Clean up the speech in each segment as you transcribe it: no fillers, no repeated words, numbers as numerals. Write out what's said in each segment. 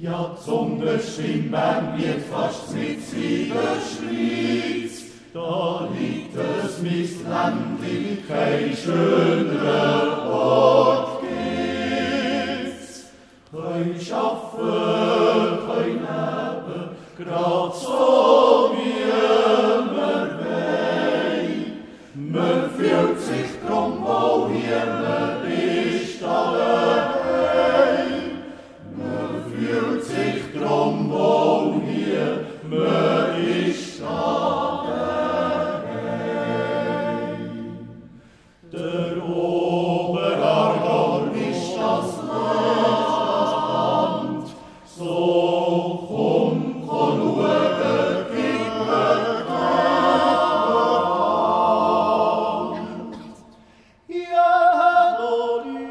Ja, Sonderstimmen wird fast mit sie beschließt. Da liegt es missländlich, kein schönerer Ort gibt's. Kein Schaffen, kein Leben, grad so wie wir wollen. Man fühlt sich drum wohl hier, man ist allein. Man fühlt sich drum wohl hier, man ist allein. Der Oberaargau ist das Land, so komm, komm, schauen, gib mir Hand. Ja, Lori,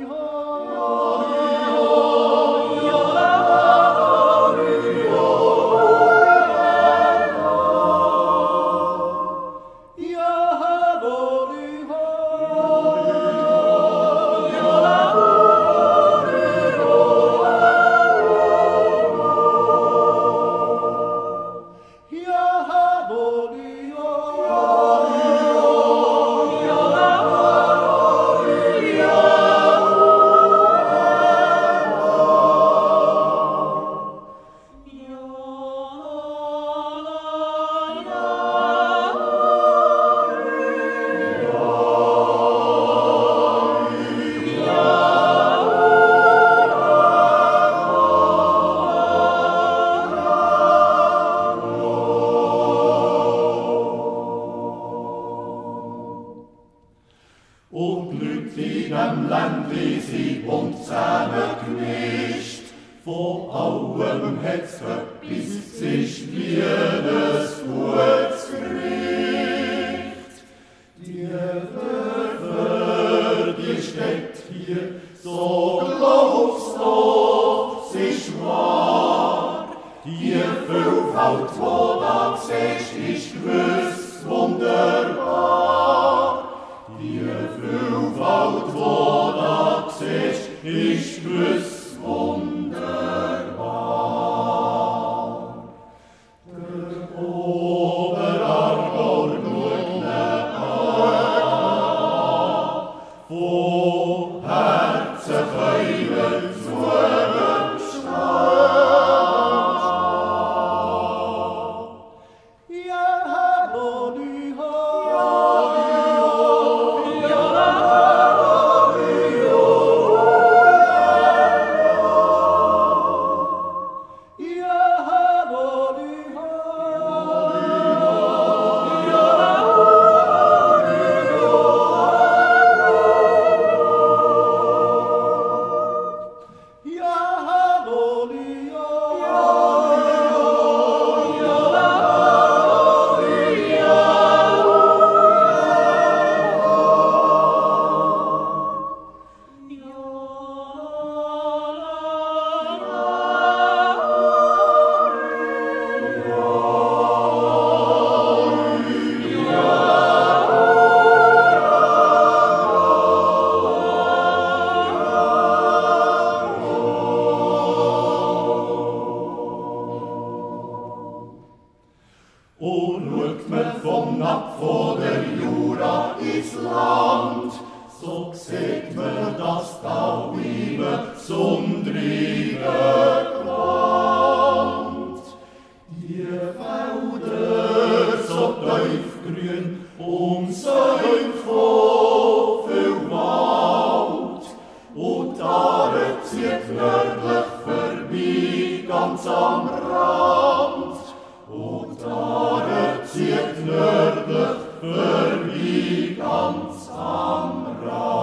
und Leute in dem Ländli sind bunt zusammengemischt. Von allem hat's etwas, es ist wie ein gutes Gericht. Die Dörfer, die steht hier, so glaubst doch, es ist wahr. Die Vielfalt, wo da siehst, ist gewiss wunderbar. Die Vielfalt, wo da siehst, ist gewiss wunderbar. Der Oberaargau schaut an, von Herzen können zugestellt. Ja, Lori, und schaut man vom Nab von der Jura ins Land, so sieht man, dass da immer Sonnenregen qualmt. Die Felder so tiefgrün umsäumt von viel Wald, und da zieht nördlich vorbei ganz am Rand. Und da zieht nördlich vorbei ganz am Rand.